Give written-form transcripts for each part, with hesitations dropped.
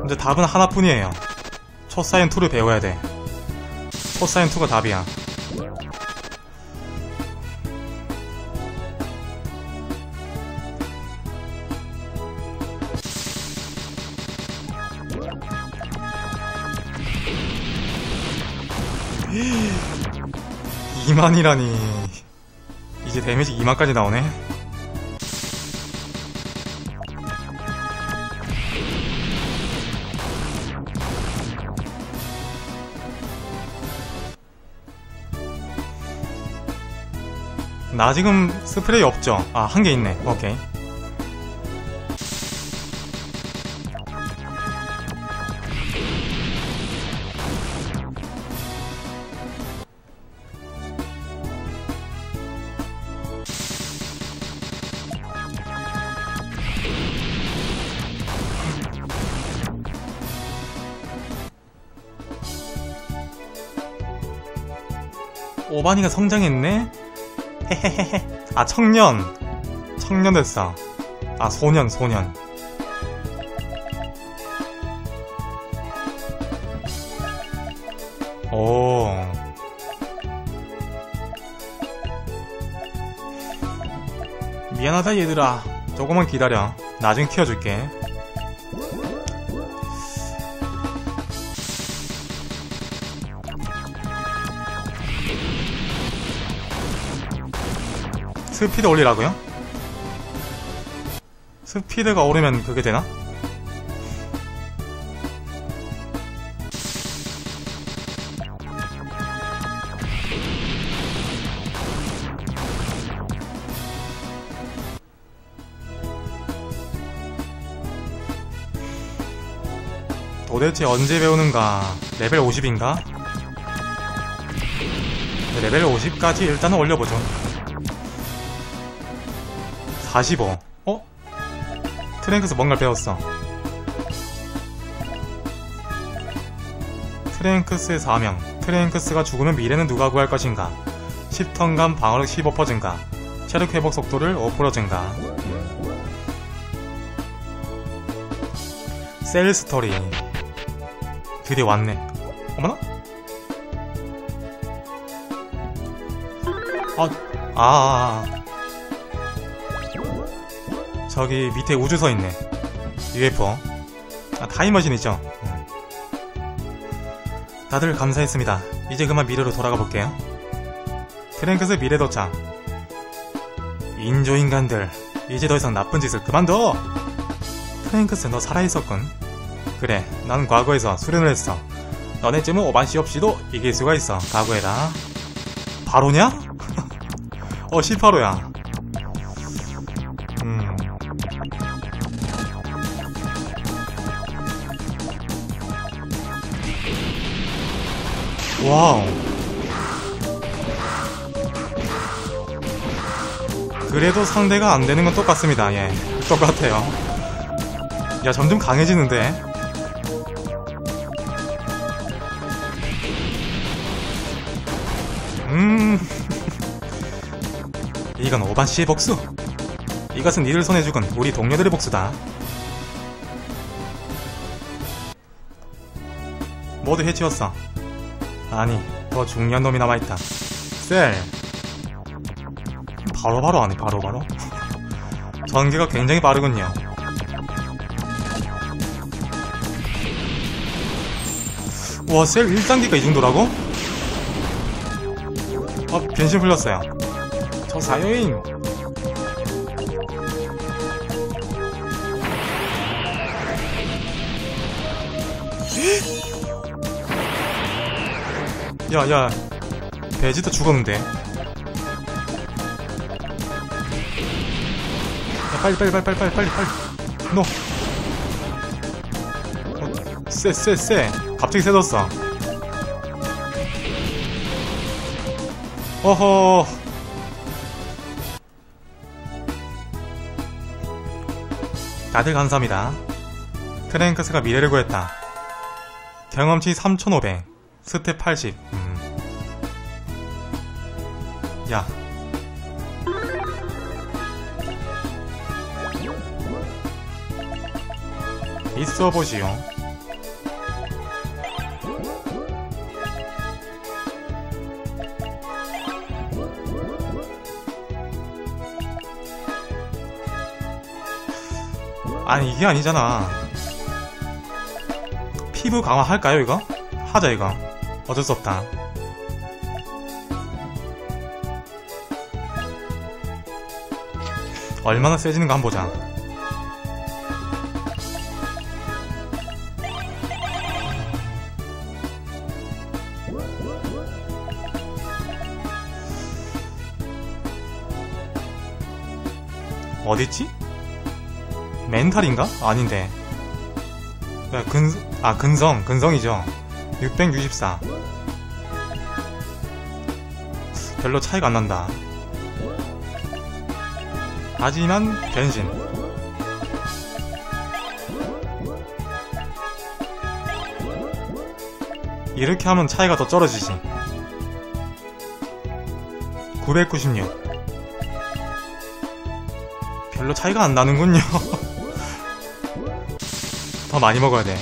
이제 답은 하나뿐이에요. 초사인2를 배워야 돼. 초사인2가 답이야. (2만이라니) 이제 데미지 2만까지 나오네. 나 지금 스프레이 없죠? 아, 한 개 있네. 오케이. 오반이가 성장했네? 헤헤헤헤. 아, 청년 됐어. 아, 소년. 오. 미안하다 얘들아. 조금만 기다려. 나중에 키워줄게. 스피드 올리라고요? 스피드가 오르면 그게 되나? 도대체 언제 배우는가? 레벨 50인가? 레벨 50까지 일단은 올려보죠. 45. 어? 트랭크스 뭔가를 배웠어. 트랭크스의 사명. 트랭크스가 죽으면 미래는 누가 구할 것인가? 10턴간 방어력 15% 증가. 체력 회복 속도를 5% 증가. 셀 스토리. 드디어 왔네. 어머나? 저기 밑에 우주서 있네. UFO. 아, 타임머신이죠. 다들 감사했습니다. 이제 그만 미래로 돌아가 볼게요. 트랭크스 미래 도착. 인조인간들, 이제 더 이상 나쁜 짓을 그만둬! 트랭크스, 너 살아있었군. 그래, 난 과거에서 수련을 했어. 너네쯤은 오반씨 없이도 이길 수가 있어. 각오해라. 바로냐? 18호야. 와우. 그래도 상대가 안되는 건 똑같습니다. 예, 똑같아요. 야, 점점 강해지는데. 이건 오반씨의 복수. 이것은 이를 손에 죽은 우리 동료들의 복수다. 모두 해치웠어. 아니, 더 중요한 놈이 남아있다. 셀. 바로바로 하네. 바로바로. 전개가 굉장히 빠르군요. 와, 셀 1단계가 이 정도라고? 변신 풀렸어요. 저 사여인. 야, 베지터 죽었는데. 야, 빨리. 노. 쎄. 갑자기 세졌어. 어허. 다들 감사합니다. 트랭크스가 미래를 구했다. 경험치 3500. 스텝 80. 야. 있어보시오. 아니 이게 아니잖아. 피부 강화할까요 이거? 하자 이거. 어쩔 수 없다. 얼마나 세지는가 한번 보자. 어딨지? 멘탈인가? 아닌데. 근성이죠. 664. 별로 차이가 안 난다. 하지만 변신. 이렇게 하면 차이가 더 떨어지지. 996. 별로 차이가 안 나는군요. 더 많이 먹어야 돼.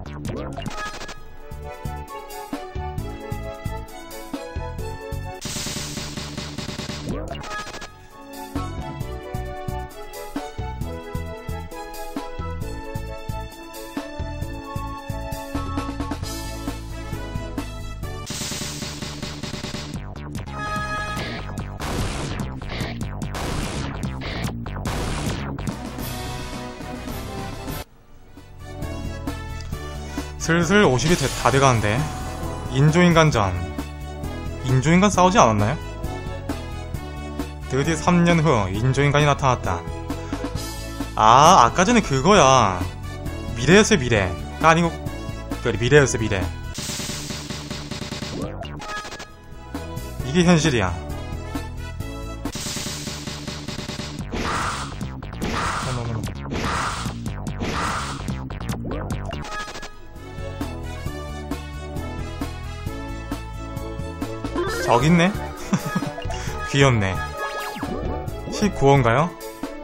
슬슬 50이 다 돼가는데. 인조인간전. 인조인간 싸우지 않았나요? 드디어 3년 후 인조인간이 나타났다. 아, 아까 전에 그거야. 미래였어요, 미래가 아니고. 그래, 미래였어요, 미래. 이게 현실이야. 저기 있네? 귀엽네. 19호인가요?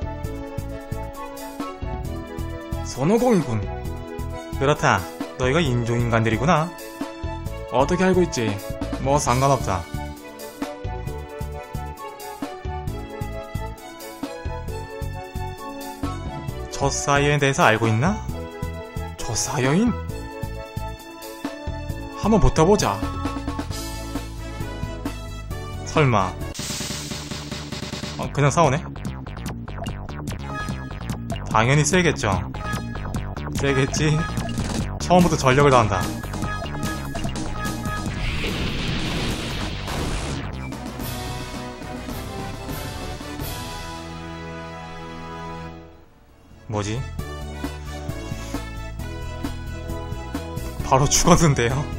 손오공이군. 그렇다. 너희가 인조인간들이구나. 어떻게 알고 있지? 뭐 상관없다. 젖사여인에 대해서 알고 있나? 젖사여인? 한번 붙어보자. 설마. 그냥 싸우네? 당연히 세겠죠. 세겠지. 처음부터 전력을 다한다. 뭐지? 바로 죽었는데요?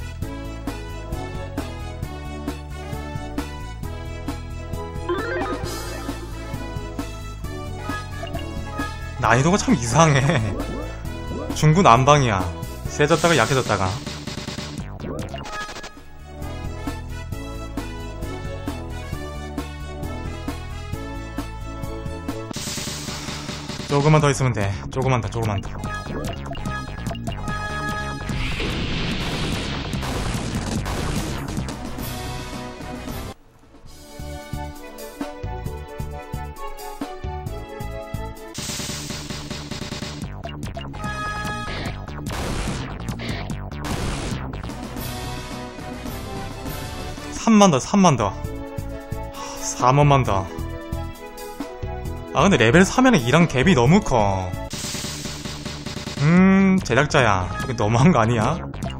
난이도가 참 이상해. 중구난방이야. 세졌다가 약해졌다가. 조금만 더 있으면 돼. 조금만 더. 3만 더. 4만만 더. 아 근데 레벨 3에는 이랑 갭이 너무 커. 제작자야. 이게 너무한 거 아니야?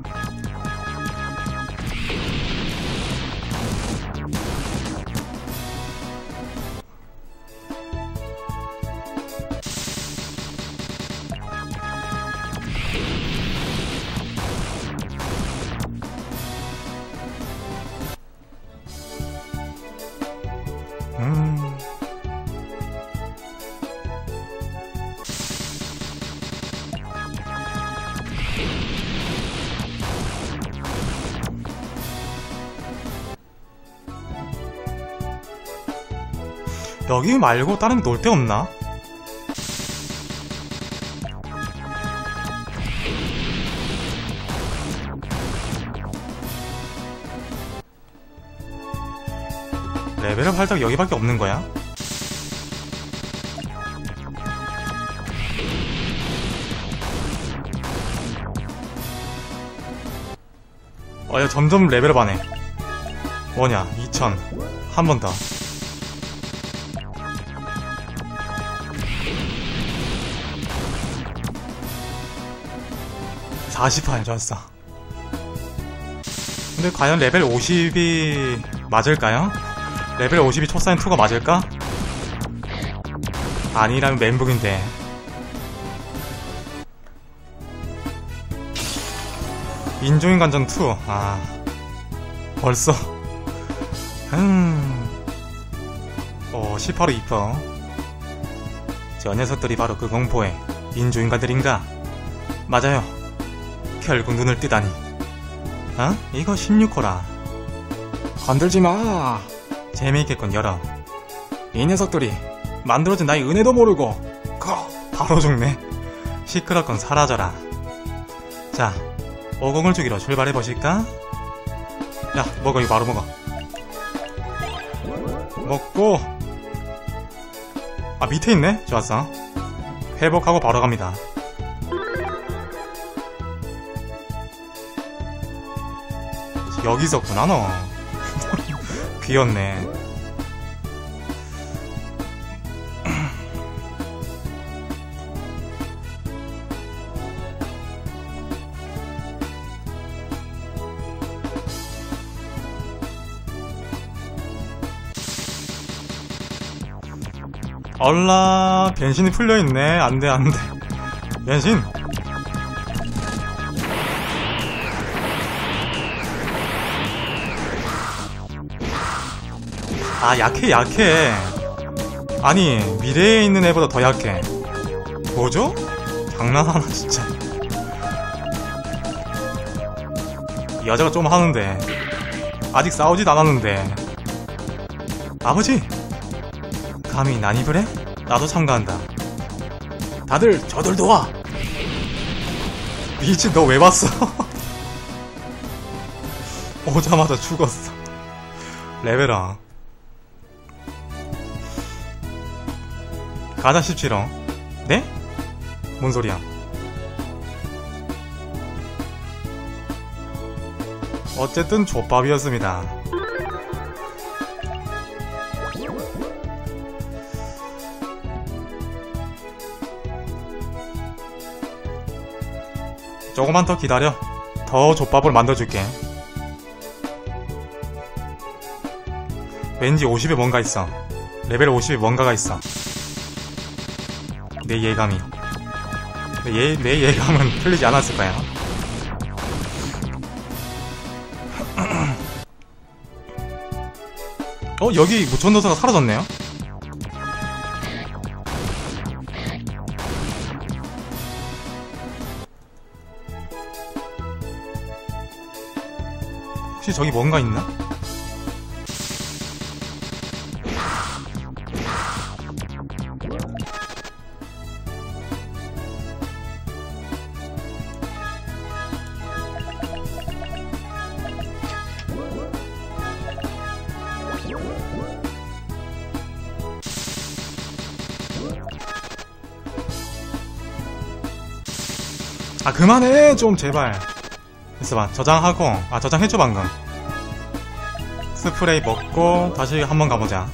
여기 말고 다른 놀 데 없나? 레벨업 할 때가 여기밖에 없는 거야? 야, 점점 레벨업 하네. 뭐냐, 2000. 한 번 더. 48 좋았어. 근데 과연 레벨 50이 맞을까요? 레벨 50이 초사인 2가 맞을까? 아니라면 멘붕인데. 인조인간전 2. 아, 벌써 18호 2%. 저 녀석들이 바로 그 공포의 인조인간들인가? 맞아요. 결국 눈을 뜨다니. 어? 이거 16호라. 건들지마. 재미있겠군. 열어. 이 녀석들이 만들어진 나의 은혜도 모르고 바로 죽네. 시끄럽건 사라져라. 자, 50을 주기로 출발해보실까? 야, 먹어. 이거 바로 먹어. 먹고. 아, 밑에 있네? 좋았어. 회복하고 바로 갑니다. 여기 있었구나 너. 귀엽네. 얼라, 변신이 풀려있네. 안돼 안돼. 변신. 아, 약해. 아니, 미래에 있는 애보다 더 약해. 뭐죠? 장난하나 진짜. 이 여자가 좀 하는데 아직 싸우지도 않았는데. 아버지, 감히 난입을 해? 나도 참가한다. 다들 저들 도와. 미친, 너 왜 왔어? 오자마자 죽었어. 레벨업. 가자 17호. 네? 뭔 소리야? 어쨌든 족밥이었습니다. 조금만 더 기다려. 더 족밥을 만들어줄게. 왠지 50에 뭔가 있어. 레벨 50에 뭔가가 있어. 내 예감이. 내 예감은 틀리지 않았을 거야. 여기 무천도사가 사라졌네요? 혹시 저기 뭔가 있나? 아, 그만해 좀 제발. 있어봐. 저장하고. 아, 저장했죠 방금. 스프레이 먹고 다시 한번 가보자.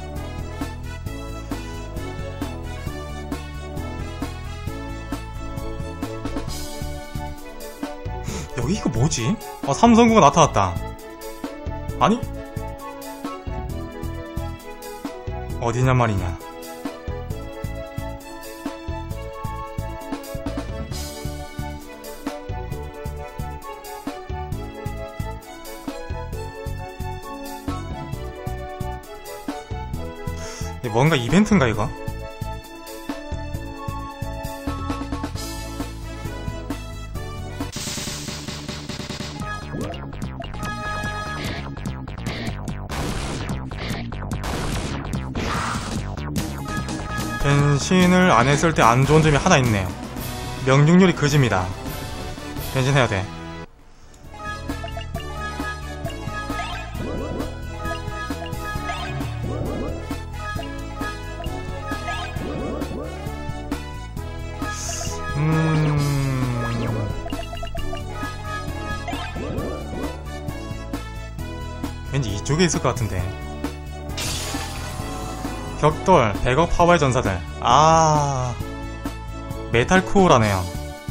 여기 이거 뭐지? 삼성구가 나타났다. 아니? 어디냔 말이냐. 뭔가 이벤트인가 이거? 변신을 안 했을 때 안 좋은 점이 하나 있네요. 명중률이 그집니다. 변신해야 돼. 개 있을 것 같은데. 격돌 100억 파워의 전사들. 아, 메탈 코어라네요.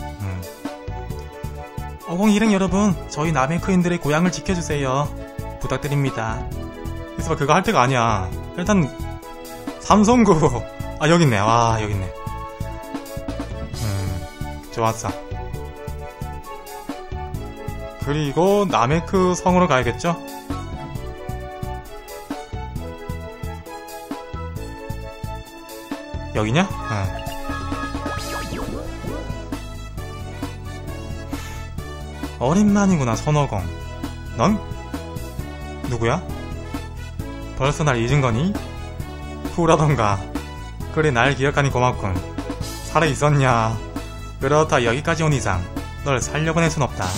어공 일행 여러분, 저희 나메크인들의 고향을 지켜주세요. 부탁드립니다. 그래서 그거 할 때가 아니야. 일단 삼성구. 아, 여깄네. 와, 여깄네. 좋았어. 그리고 나메크 성으로 가야겠죠? 여기냐? 응. 어린만이구나, 선어공. 넌? 누구야? 벌써 날 잊은 거니? 후라던가. 그래, 날 기억하니 고맙군. 살아있었냐? 그렇다, 여기까지 온 이상 널 살려보낼 순 없다.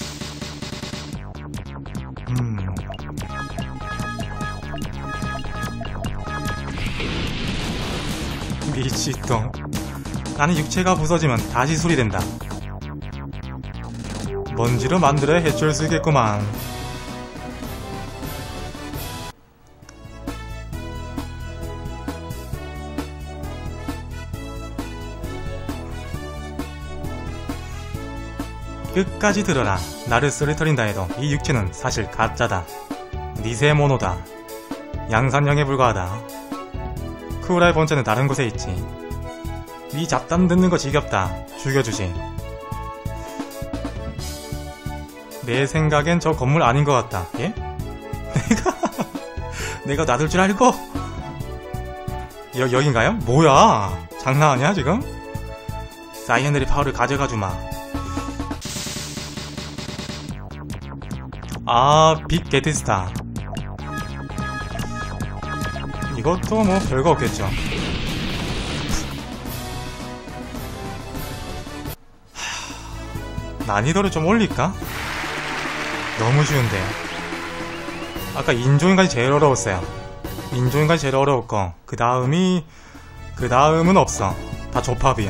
미치똥. 나는 육체가 부서지면 다시 수리된다. 먼지로 만들어야 해줄 수 있겠구만. 끝까지 들어라. 나를 쓰러뜨린다 해도 이 육체는 사실 가짜다. 니세모노다. 양산형에 불과하다. 쿠라의 본체는 다른 곳에 있지. 네 잡담 듣는 거 지겹다. 죽여주지. 내 생각엔 저 건물 아닌 것 같다. 예? 내가 놔둘 줄 알고? 여긴가요? 뭐야? 장난 아니야 지금? 사이언들이 파워를 가져가주마. 아, 빅 게티스타. 이것도 뭐 별거 없겠죠. 난이도를 좀 올릴까? 너무 쉬운데. 아까 인조인간이 제일 어려웠어요. 인조인간이 제일 어려웠고 그 다음은 없어. 다 조팝이야.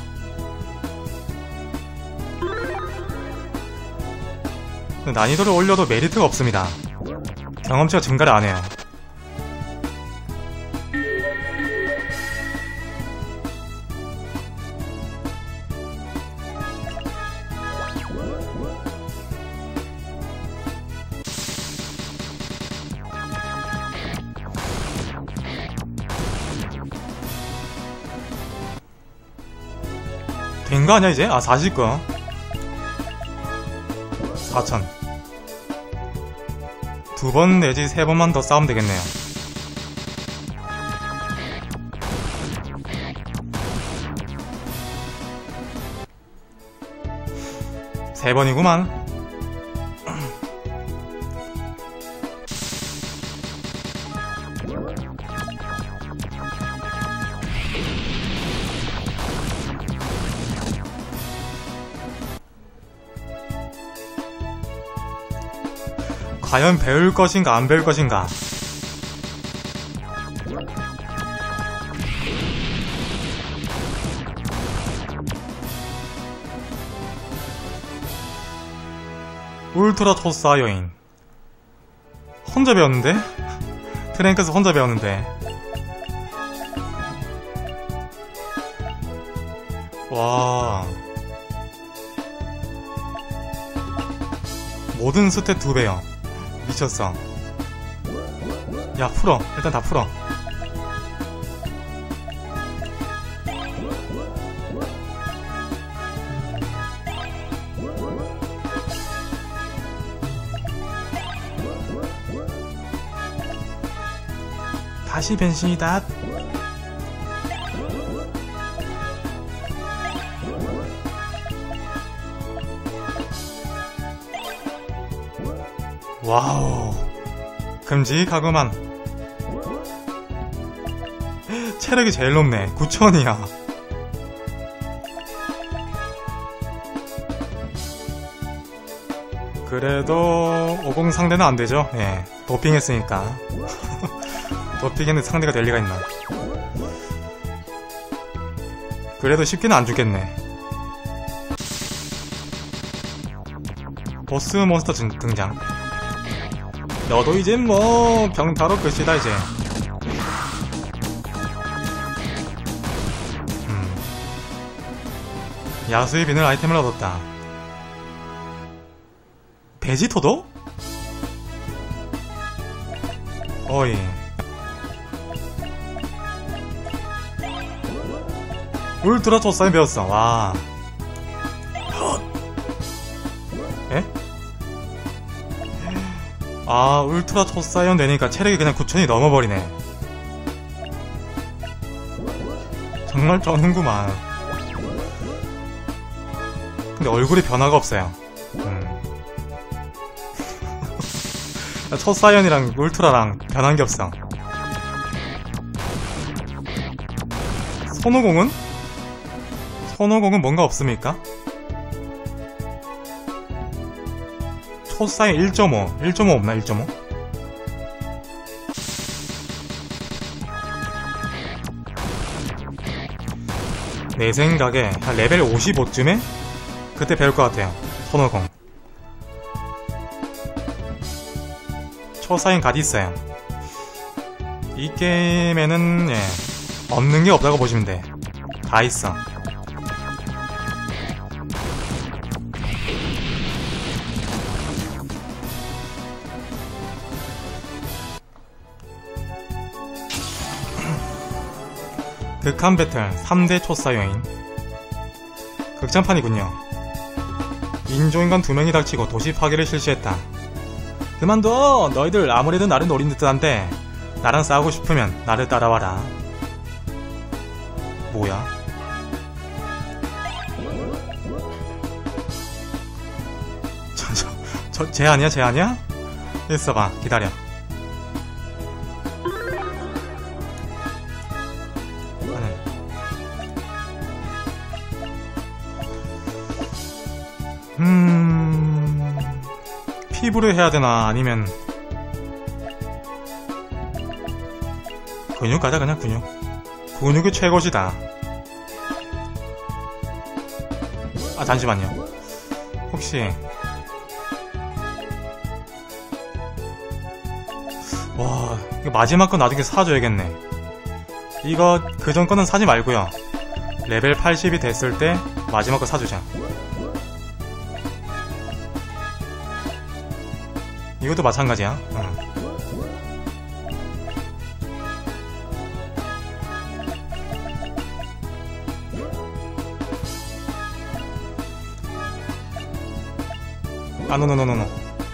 난이도를 올려도 메리트가 없습니다. 경험치가 증가를 안해요. 된거 아니야 이제? 아, 40거 4000. 2번 내지 3번만 더 싸우면 되겠네요. 세 번이구만. 과연 배울 것인가 안 배울 것인가. 울트라 토사 여인. 혼자 배웠는데? 트랭크에서 혼자 배웠는데. 와, 모든 스탯 2배요 미쳤어. 야, 풀어. 일단 다 풀어. 다시 변신이다. 와우, 큼직하구만. 체력이 제일 높네. 9000이야. 그래도 50 상대는 안되죠. 예, 도핑했으니까. 도핑했는데 상대가 될 리가 있나. 그래도 쉽게는 안 죽겠네. 보스 몬스터 등장. 너도 이제 뭐 병타로 끝이다 이제. 야수의 비늘 아이템을 얻었다. 베지토도? 어이. 울트라 초사인 배웠어. 와. 에? 아, 울트라 초사이언 되니까 체력이 그냥 9,000이 넘어버리네. 정말 쩌는구만. 근데 얼굴에 변화가 없어요. 초사이언이랑 울트라랑 변한 게 없어. 손오공은? 손오공은 뭔가 없습니까? 초사이언 1.5 1.5 없나? 1.5? 내 생각에 한 레벨 55쯤에 그때 배울 것 같아요. 손오공. 초사이언 갓 있어요. 이 게임에는 없는 게 없다고 보시면 돼. 다 있어. 극한 배틀 3대 초사 여인. 극장판이군요. 인조인간 2명이 닥치고 도시 파괴를 실시했다. 그만둬! 너희들 아무래도 나를 노린 듯한데 나랑 싸우고 싶으면 나를 따라와라. 뭐야? 쟤 아니야? 쟤 아니야? 있어봐. 기다려. 피부를 해야 되나? 아니면 근육 가자. 그냥 근육. 근육이 최고시다. 아, 잠시만요. 혹시 와, 이거 마지막 거 나중에 사줘야겠네. 이거 그전 거는 사지 말고요. 레벨 80이 됐을 때 마지막 거 사주자. 이것도 마찬가지야. 아, 노노노노노.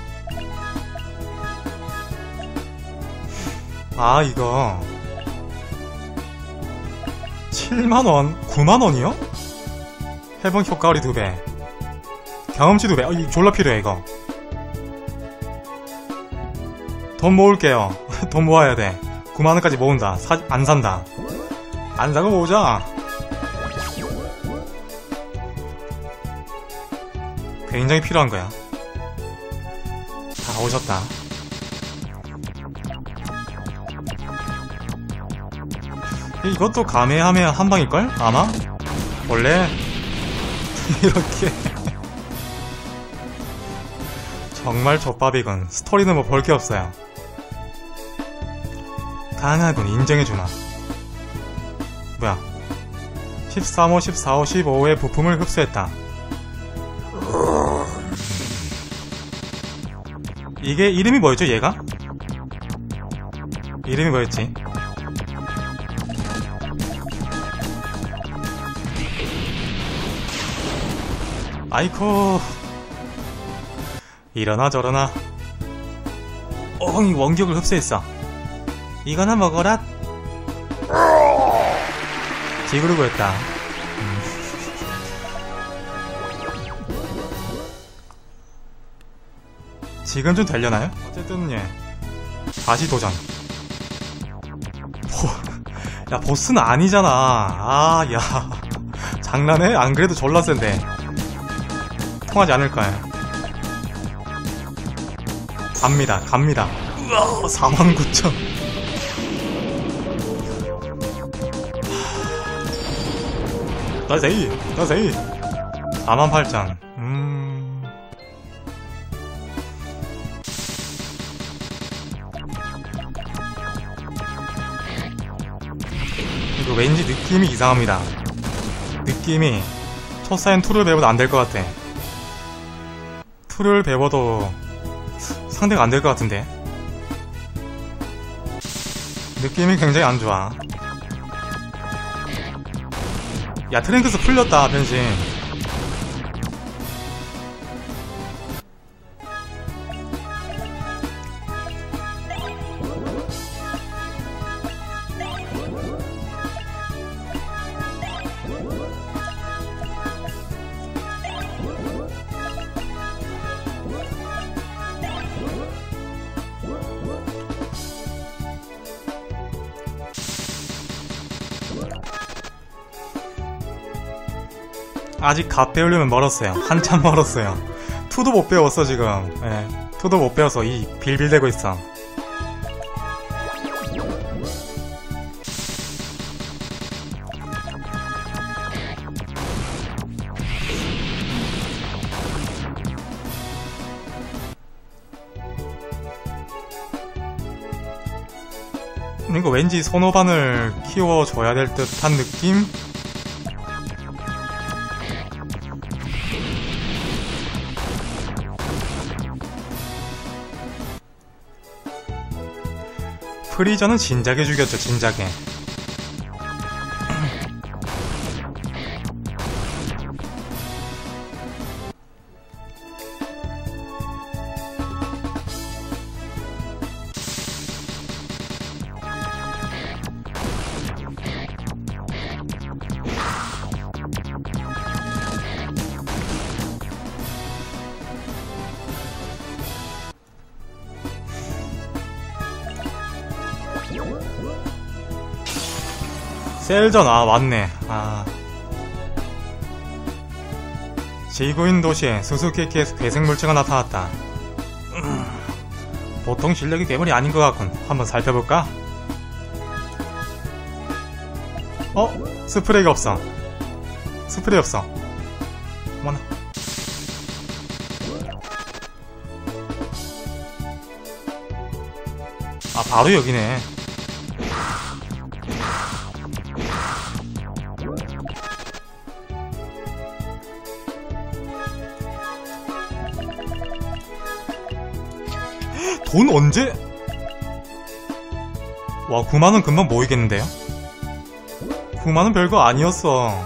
아, 이거 7만원? 9만원이요? 회복 효과율이 2배, 경험치 2배. 이거 졸라 필요해. 이거 돈 모을게요. 돈 모아야 돼. 9만원까지 모은다. 안 산다. 안 사고 모으자. 굉장히 필요한 거야. 다 오셨다. 이것도 가메하메 한방일걸? 아마? 원래 이렇게 정말 족밥이군. 스토리는 뭐 볼 게 없어요. 강하군. 인정해주마. 뭐야, 13호, 14호, 15호의 부품을 흡수했다. 이게 이름이 뭐였죠? 얘가? 이름이 뭐였지? 아이코, 이러나 저러나. 이 원격을 흡수했어. 이거나 먹어라. 지그루고였다. 지금 좀 되려나요? 어쨌든 다시 도전. 야, 보스는 아니잖아. 아, 야, 장난해? 안 그래도 졸라 센데 통하지 않을 거야. 갑니다. 우와, 49,000. 나세이 48,000. 이거 왠지 느낌이 이상합니다. 느낌이 초사인 2를 배워도 안 될 것 같아. 2를 배워도 상대가 안 될 것 같은데. 느낌이 굉장히 안 좋아. 야, 트랭크스 풀렸다, 변신. 아직 갓 배우려면 멀었어요. 한참 멀었어요. 2도 못 배웠어 지금. 예, 2도 못 배워서 이 빌빌대고 있어. 이거 왠지 손오반을 키워줘야 될 듯한 느낌? 프리저는 진작에 죽였죠, 진작에. 셀전, 아 맞네. 아, 지구인 도시에 수수께끼에서 괴생물체가 나타났다. 보통 실력이 괴물이 아닌 것 같군. 한번 살펴볼까? 스프레이가 없어. 스프레이 없어. 어머나. 아, 바로 여기네. 돈 언제? 와, 9만원 금방 모이겠는데요? 9만원 별거 아니었어.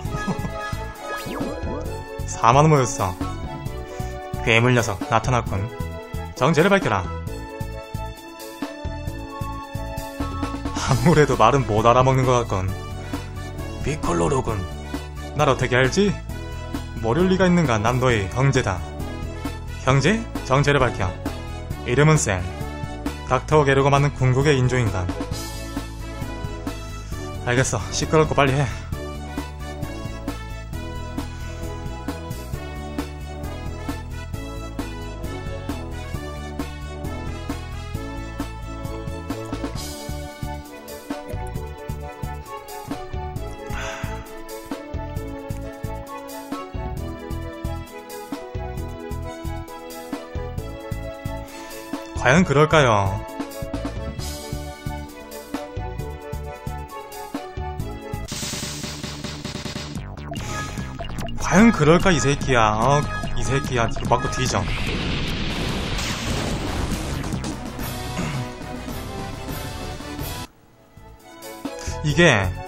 4만원 모였어. 괴물 녀석 나타났군. 정체를 밝혀라. 아무래도 말은 못 알아먹는 것 같군. 피콜로로군. 날 어떻게 알지? 모를 리가 있는가. 난 너의 형제다. 형제? 정체를 밝혀. 이름은 셀. 닥터 게르고 만든 궁극의 인조인간. 알겠어. 시끄럽고 빨리 해. 과연 그럴까요? 과연 그럴까 이 새끼야. 이 새끼야. 뒤로 맞고 뒤져. 이게